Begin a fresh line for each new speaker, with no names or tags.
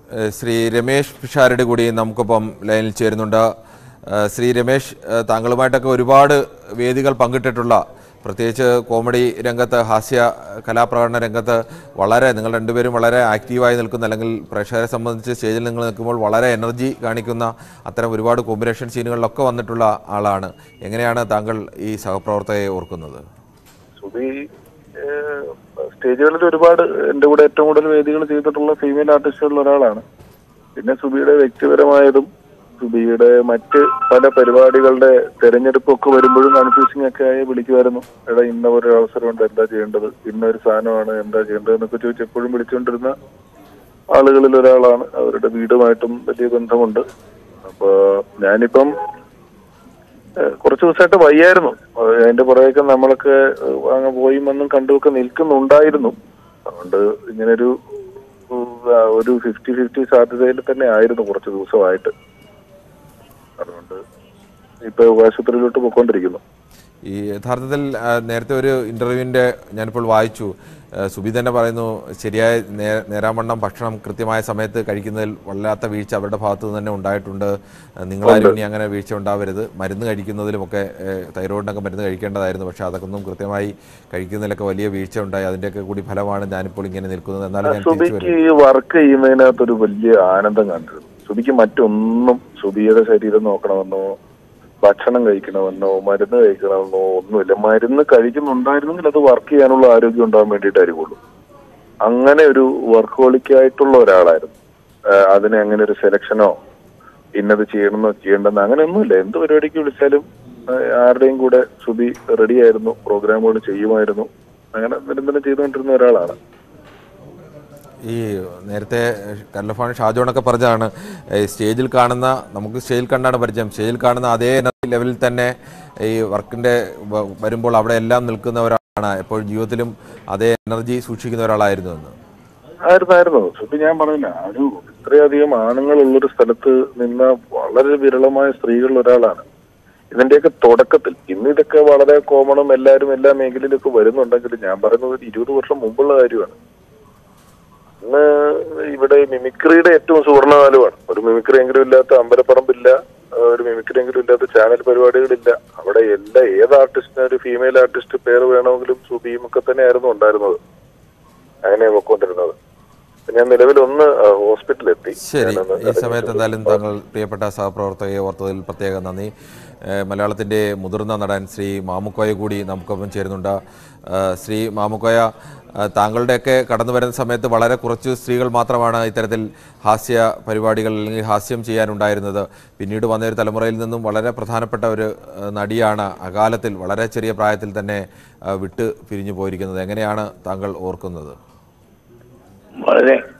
ശ്രീ രമേശ് പിഷാരടി കൂടി നമുക്കൊപ്പം ലൈനിൽ ചേരുന്നുണ്ട്. ശ്രീ രമേശ്, താങ്കളുമായിട്ടൊക്കെ ഒരുപാട് വേദികൾ പങ്കിട്ടിട്ടുള്ള, പ്രത്യേകിച്ച് കോമഡി രംഗത്ത്, ഹാസ്യ കലാപ്രകടന രംഗത്ത് വളരെ നിങ്ങൾ രണ്ടുപേരും വളരെ ആക്റ്റീവായി നിൽക്കുന്ന, അല്ലെങ്കിൽ പ്രേക്ഷകരെ സംബന്ധിച്ച് സ്റ്റേജിൽ നിങ്ങൾ നിൽക്കുമ്പോൾ വളരെ എനർജി കാണിക്കുന്ന അത്തരം ഒരുപാട് കോമ്പിനേഷൻ സീനുകളിലൊക്കെ വന്നിട്ടുള്ള ആളാണ്. എങ്ങനെയാണ് താങ്കൾ ഈ സഹപ്രവർത്തകയെ ഓർക്കുന്നത്?
സ്റ്റേജുകളിൽ ഒരുപാട് എൻ്റെ കൂടെ ഏറ്റവും കൂടുതൽ വേദികൾ ചെയ്തിട്ടുള്ള ഫീമെയിൽ ആർട്ടിസ്റ്റുകളിൽ ഒരാളാണ്. പിന്നെ സുബിയുടെ വ്യക്തിപരമായതും സുബിയുടെ മറ്റ് പല പരിപാടികളുടെ തെരഞ്ഞെടുപ്പൊക്കെ വരുമ്പോഴും കൺഫ്യൂസിംഗ് ഒക്കെ ആയി വിളിക്കുമായിരുന്നു. എടാ, ഇന്ന ഒരു അവസരമുണ്ട്, എന്താ ചെയ്യേണ്ടത്, ഇന്നൊരു സാധനമാണ്, എന്താ ചെയ്യേണ്ടത് എന്നൊക്കെ ചോദിച്ച് എപ്പോഴും വിളിച്ചുകൊണ്ടിരുന്ന ആളുകളിൽ ഒരാളാണ്. അവരുടെ വീടുമായിട്ടും വലിയ ബന്ധമുണ്ട്. അപ്പൊ ഞാനിപ്പം കുറച്ചു ദിവസമായിട്ട് വയ്യായിരുന്നു. അതിന്റെ പുറകെയൊക്കെ നമ്മളൊക്കെ അങ്ങ് പോയി വന്നും കണ്ടുമൊക്കെ നിൽക്കുന്നുണ്ടായിരുന്നു. അതുകൊണ്ട് ഇങ്ങനൊരു 50-50 സാധ്യതയിൽ തന്നെ ആയിരുന്നു കുറച്ച് ദിവസമായിട്ട്. അതുകൊണ്ട് ഇപ്പൊ ആശുപത്രിയിലോട്ട് പോയിക്കൊണ്ടിരിക്കുന്നു.
ഈ യഥാർത്ഥത്തിൽ നേരത്തെ ഒരു ഇന്റർവ്യൂവിൻ്റെ ഞാനിപ്പോൾ വായിച്ചു, സുബി തന്നെ പറയുന്നു, ശരിയായ നേരാവണ്ണം ഭക്ഷണം കൃത്യമായ സമയത്ത് കഴിക്കുന്നതിൽ വല്ലാത്ത വീഴ്ച അവരുടെ ഭാഗത്തു നിന്ന് തന്നെ ഉണ്ടായിട്ടുണ്ട്. നിങ്ങളാരും ഇനി അങ്ങനെ വീഴ്ച ഉണ്ടാവരുത്. മരുന്ന് കഴിക്കുന്നതിലുമൊക്കെ തൈറോയിഡിനൊക്കെ മരുന്ന് കഴിക്കേണ്ടതായിരുന്നു, പക്ഷെ അതൊക്കെ ഒന്നും കൃത്യമായി കഴിക്കുന്നതിലൊക്കെ വലിയ വീഴ്ച ഉണ്ടായി. അതിൻ്റെയൊക്കെ കൂടി ഫലമാണ് ഞാനിപ്പോൾ ഇങ്ങനെ നിൽക്കുന്നത്. എന്നാലും
സുബിക്ക് ഈ വർക്ക് ചെയ്യുന്നതിനകത്തൊരു വലിയ ആനന്ദം കണ്ടിരുന്നു. സുബിക്ക് മറ്റൊന്നും, സുബിയുടെ ശരീരം നോക്കണമെന്നോ ഭക്ഷണം കഴിക്കണമെന്നോ മരുന്ന് കഴിക്കണമെന്നോ ഒന്നുമില്ല. മരുന്ന് കഴിക്കുന്നുണ്ടായിരുന്നെങ്കിൽ അത് വർക്ക് ചെയ്യാനുള്ള ആരോഗ്യം ഉണ്ടാകാൻ വേണ്ടിയിട്ടായിരിക്കുള്ളൂ. അങ്ങനെ ഒരു വർക്കോളിക്കായിട്ടുള്ള ഒരാളായിരുന്നു. അതിന് അങ്ങനെ ഒരു സെലക്ഷനോ ഇന്നത് ചെയ്യണമെന്നോ ചെയ്യേണ്ടെന്നോ അങ്ങനെയൊന്നുമില്ല. എന്ത് പരിപാടിക്ക് വിളിച്ചാലും ആരുടെയും കൂടെ സുബി റെഡിയായിരുന്നു, പ്രോഗ്രാമുകൾ ചെയ്യുമായിരുന്നു. അങ്ങനെ നിരന്തരം ചെയ്തുകൊണ്ടിരുന്ന ഒരാളാണ്.
ഈ നേരത്തെ കല്ലഫാൻ ഷാജോണൊക്കെ പറഞ്ഞതാണ്, സ്റ്റേജിൽ കാണുന്ന, നമുക്ക് സ്റ്റേജിൽ കണ്ടാണ് പരിചയം, സ്റ്റേജിൽ കാണുന്ന അതേ എനർജി ലെവലിൽ തന്നെ ഈ വർക്കിൻ്റെ വരുമ്പോൾ അവിടെ എല്ലാം നിൽക്കുന്ന ഒരാളാണ്. എപ്പോഴും ജീവിതത്തിലും അതേ എനർജി സൂക്ഷിക്കുന്ന ഒരാളായിരുന്നു എന്ന്.
ആയിരുന്നു സുബി. ഞാൻ പറഞ്ഞില്ല, ഒരു ഇത്രയധികം ആണുങ്ങളുള്ളൊരു സ്ഥലത്ത് നിന്ന വളരെ വിരളമായ സ്ത്രീകളിൽ ഒരാളാണ്. ഇതിന്റെയൊക്കെ തുടക്കത്തിൽ, ഇന്ന് ഇതൊക്കെ വളരെ കോമണും എല്ലാവരും എല്ലാ മേഖലയിലൊക്കെ വരുന്നുണ്ടെങ്കിലും ഞാൻ പറയുന്നത് 20 വർഷം മുമ്പുള്ള കാര്യമാണ്. ഇന്ന് ഇവിടെ മിമിക്രിയുടെ ഏറ്റവും സുവർണകാലമാണ്. ഒരു മിമിക്രി എങ്കിലും ഇല്ലാത്ത അമ്പലപ്പറമ്പില്ല, ഒരു മിമിക്രി എങ്കിലും ഇല്ലാത്ത ചാനൽ പരിപാടികളില്ല. അവിടെ ഏത് ആർട്ടിസ്റ്റിനും ഒരു ഫീമെയിൽ ആർട്ടിസ്റ്റ് പേര് വേണമെങ്കിലും സുബിയും ഒക്കെ തന്നെയായിരുന്നു ഉണ്ടായിരുന്നത്. അങ്ങനെയാണ് നോക്കൊണ്ടിരുന്നത്. ഞാൻ നിലവിൽ ഹോസ്പിറ്റലിലെത്തി.
ശരി, ഈ സമയത്ത് എന്തായാലും താങ്കൾ പ്രിയപ്പെട്ട സഹപ്രവർത്തകയെ ഓർത്തതിൽ പ്രത്യേകം നന്ദി. മലയാളത്തിൻ്റെ മുതിർന്ന നടൻ ശ്രീ മാമുക്കോയ കൂടി നമുക്കൊപ്പം ചേരുന്നുണ്ട്. ശ്രീ മാമുക്കോയ, താങ്കളുടെയൊക്കെ കടന്നു വരുന്ന സമയത്ത് വളരെ കുറച്ച് സ്ത്രീകൾ മാത്രമാണ് ഇത്തരത്തിൽ ഹാസ്യ പരിപാടികൾ അല്ലെങ്കിൽ ഹാസ്യം ചെയ്യാനുണ്ടായിരുന്നത്. പിന്നീട് വന്നൊരു തലമുറയിൽ നിന്നും വളരെ പ്രധാനപ്പെട്ട ഒരു നടിയാണ് അകാലത്തിൽ, വളരെ ചെറിയ പ്രായത്തിൽ തന്നെ വിട്ട് പിരിഞ്ഞു പോയിരിക്കുന്നത്. എങ്ങനെയാണ് താങ്കൾ ഓർക്കുന്നത്?
വളരെ